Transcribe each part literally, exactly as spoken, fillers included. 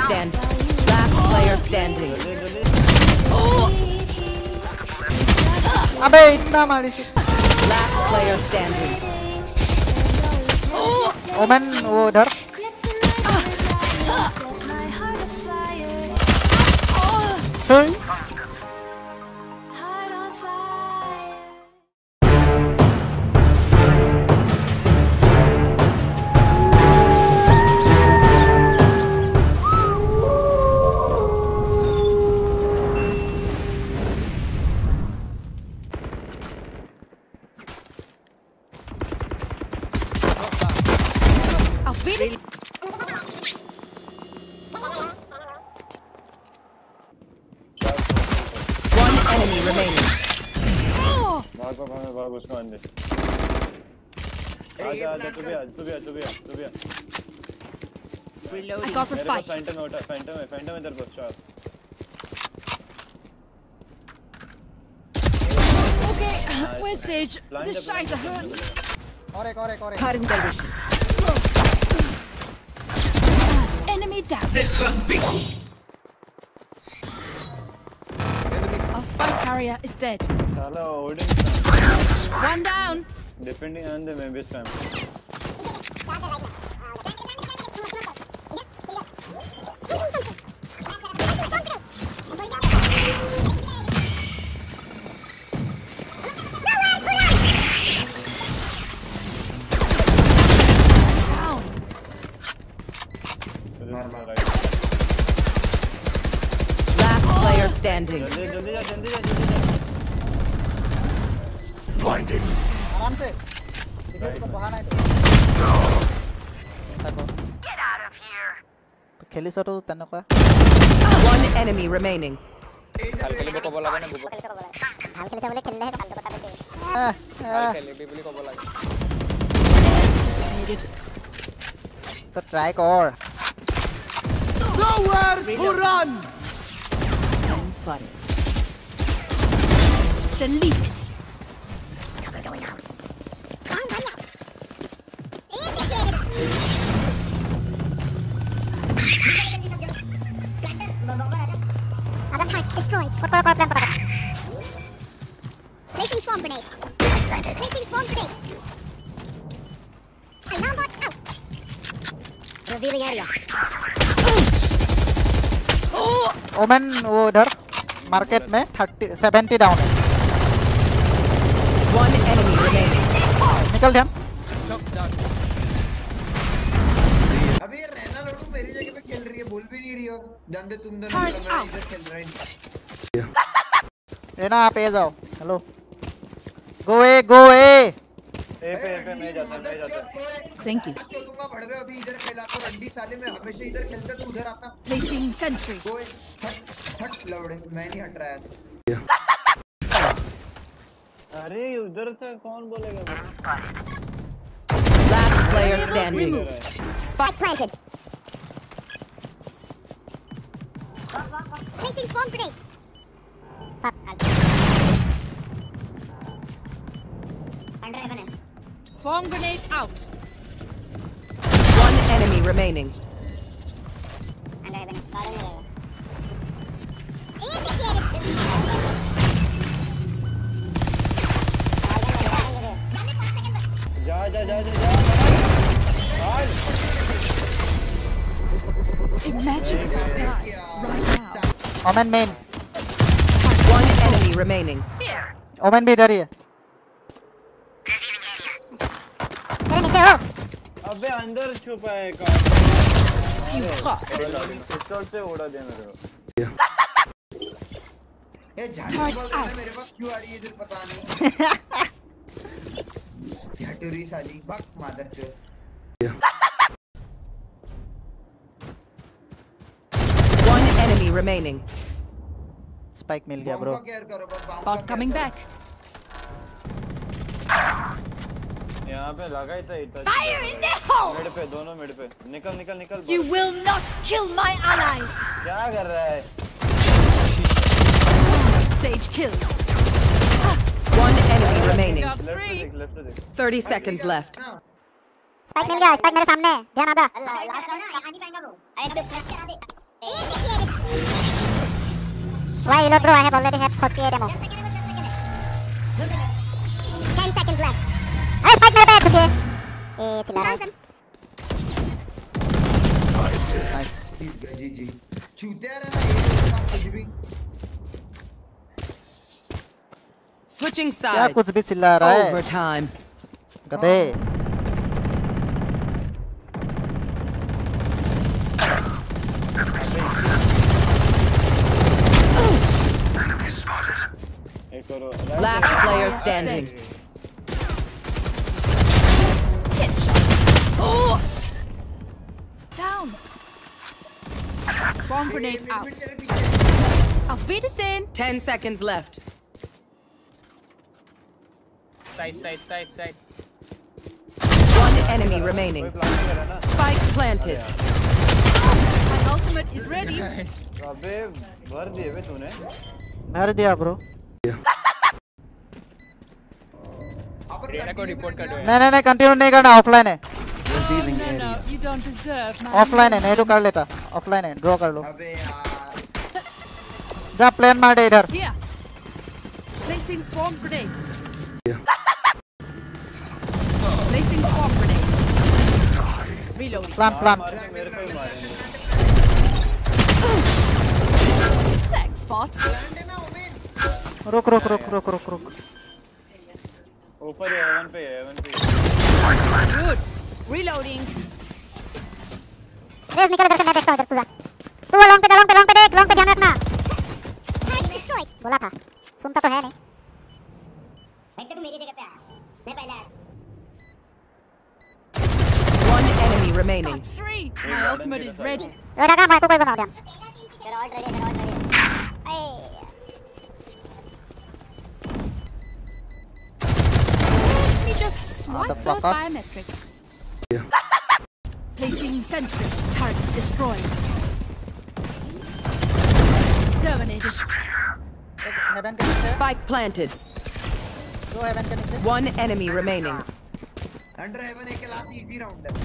standing. Last player standing. अबे इतना मारी सी. Last player standing. ओमेन वो उधर. Hey. One enemy remaining. भाग भाग भाग उसको अंदर. आजा आजा तू भी आ तू भी आ तू भी आ तू भी आ. Reloading. I got the spike. Phantom होता Phantom है Phantom इधर बस shot. Okay, where's Sage? This scheiße hurts. और एक और एक और एक. Cutting their vision. Enemy down. Our spike carrier is dead. साला holding. One down. Depending on the maybe spam. Last player standing. जल्दी जल्दी जा जल्दी जा जल्दी जा. Blinded. आराम से. इसको बहाना है. Get out of here. तो खेली सो तो तन्नो का. One enemy remaining. हाल खेली को बोला ना बुबो. हाल खेली से बोले खेलने है तो कल बता देते. हां हाल खेली बिबली को बोला. तो ट्राई कर. Nowhere to run. Deleted. Cover going out. Other target destroyed. Placing swarm grenade. Placing swarm grenade. Alarm bot out. Revealing area. Omen वो उधर मार्केट में थर्टी सेवेंटी डाउन है. One enemy remaining. निकल ध्यान. अभी ये रहना लड़ू मेरी जगह पे खेल रही है बोल भी नहीं रही हो. जान दे तुम दोनों मैं इधर खेल रहा हूं. रेना आप ए जाओ. हेलो. गो ए गो ए. ए पे ए पे मैं जाता मैं जाता. Thank you. चोदूंगा भड़वे अभी इधर खेला तो रंडी साले में हमेशा इधर खेलता तू उधर आता. Placing sentry. ओए हट हट लौड़े मैं नहीं हट रहा ऐसे. अरे उधर से कौन बोलेगा. Last player standing. Spike planted. Placing swarm grenade. Fuck. Under heaven. Swarm grenade out. One enemy remaining. Under heaven. Garden में जा जा जा जा जा. Imagine if I died right now. Omen main. One enemy remaining. Omen भी इधर ही है. अबे अंदर छुपा है का. You fuck. पिस्टल से उड़ा दे मेरे को. ये झाड़ी बोल रहा है मेरे पास क्यों आ रही है इधर पता नहीं. झटुरी साली बक मादर चोद. One enemy remaining. स्पाइक मिल गया ब्रो. Bot coming back. यहाँ पे लगा ही था इतना. Fire in the hole. Mid पे दोनों मिड पे. निकल निकल निकल. You will not kill my allies. क्या कर रहा है. Sage killed. One enemy remaining. Thirty seconds left. Spike मिल गया. स्पाइक मेरे सामने है. ध्यान आधा. आनी पाएगा वो. अरे तो फ्लैश करा दे. Why reload, bro? I have already had forty-eight ammo. Ten seconds left. अरे spike मेरे पे है तुझे। ए चिल्ला रहा है। Nice. जी जी चूतिया रहा ना ये कुछ भी Switching क्या sides. कुछ भी चिल्ला रहा है Overtime. गधे एक और Last player standing. Oh! Down. Bomb grenade out. तेरे पीछे Auf Wiedersehen. Ten seconds left. Side, side, side, side. One enemy remaining. Plan कर रहा ना Spike planted. My ultimate is ready. अबे भर दिए बे तूने भर दिया ब्रो अपन रेना को रिपोर्ट कर दो यार। नहीं नहीं नहीं कंटिन्यू नहीं करना ऑफलाइन है Oh, no, no, you don't deserve my. Offline है नहीं तो कर लेता ऑफलाइन है ड्रॉ कर लो अबे यार जा प्लान मार दे इधर Here. Placing swarm grenade. Placing swarm grenade. Reloading. Plan plan मार के मेरे को ही मारेंगे Sex spot. प्लांट है ना ओमेन रुक रुक रुक रुक रुक रुक ऊपर है एवन पे है एवन पे Good. Reloading. रेस निकल इधर से मैं देखता हूँ इधर तू जा तू लॉन्ग पे लॉन्ग पे लॉन्ग पे देख लॉन्ग पे ध्यान रखना बोला था सुनता तो है नहीं भाई तू मेरी जगह पे आ मैं पहले आया One enemy remaining. Three. My ultimate is ready. रोड़ा का भाई को कोई बनाओ ध्यान तेरा ऑल रेडी तेरा already Let me just swipe those Motherfuckers. biometrics. Placing sentry. Target destroyed. Terminated. Heaven के नीचे Spike planted. दो हेवन के नीचे One enemy remaining. Under heaven एक लास्ट इजी राउंड है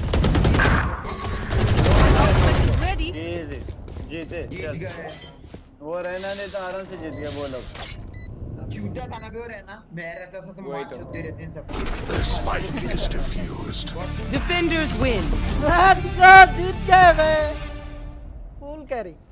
Ultimate is ready. जीते जीते जीत चल गए वो रहना नहीं तो आराम से जीत गया वो लोग चूतिया था ना बे वो रहना मैं रहता तो तुम वही बात तो। शुद्ध रहते हैं सब Defenders win. जीत गए बे फुल कैरी